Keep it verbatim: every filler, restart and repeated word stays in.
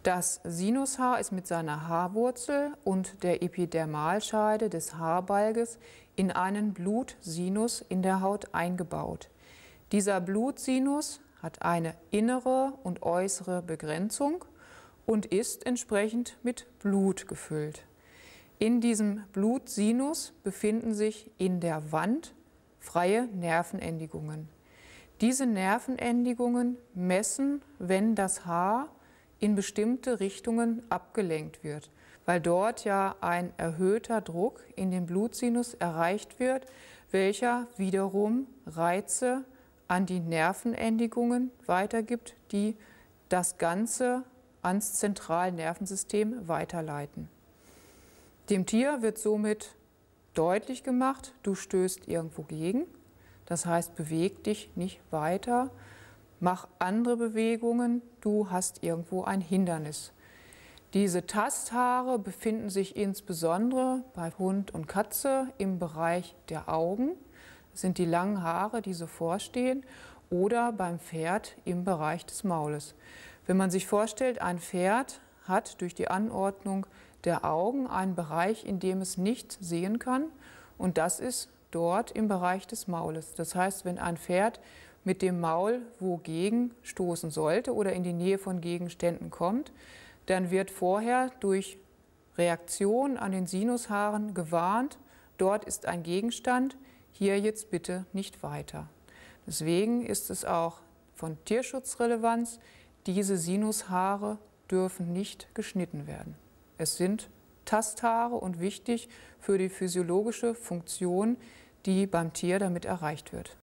Das Sinushaar ist mit seiner Haarwurzel und der Epidermalscheide des Haarbalges in einen Blutsinus in der Haut eingebaut. Dieser Blutsinus hat eine innere und äußere Begrenzung und ist entsprechend mit Blut gefüllt. In diesem Blutsinus befinden sich in der Wand freie Nervenendigungen. Diese Nervenendigungen messen, wenn das Haar in bestimmte Richtungen abgelenkt wird, weil dort ja ein erhöhter Druck in den Blutsinus erreicht wird, welcher wiederum Reize an die Nervenendigungen weitergibt, die das Ganze ans Zentralnervensystem weiterleiten. Dem Tier wird somit deutlich gemacht, du stößt irgendwo gegen, das heißt, beweg dich nicht weiter, mach andere Bewegungen, du hast irgendwo ein Hindernis. Diese Tasthaare befinden sich insbesondere bei Hund und Katze im Bereich der Augen, das sind die langen Haare, die so vorstehen, oder beim Pferd im Bereich des Maules. Wenn man sich vorstellt, ein Pferd hat durch die Anordnung der Augen einen Bereich, in dem es nicht sehen kann, und das ist dort im Bereich des Maules. Das heißt, wenn ein Pferd mit dem Maul wogegen stoßen sollte oder in die Nähe von Gegenständen kommt, dann wird vorher durch Reaktion an den Sinushaaren gewarnt, dort ist ein Gegenstand, hier jetzt bitte nicht weiter. Deswegen ist es auch von Tierschutzrelevanz, diese Sinushaare dürfen nicht geschnitten werden. Es sind Tasthaare und wichtig für die physiologische Funktion, die beim Tier damit erreicht wird.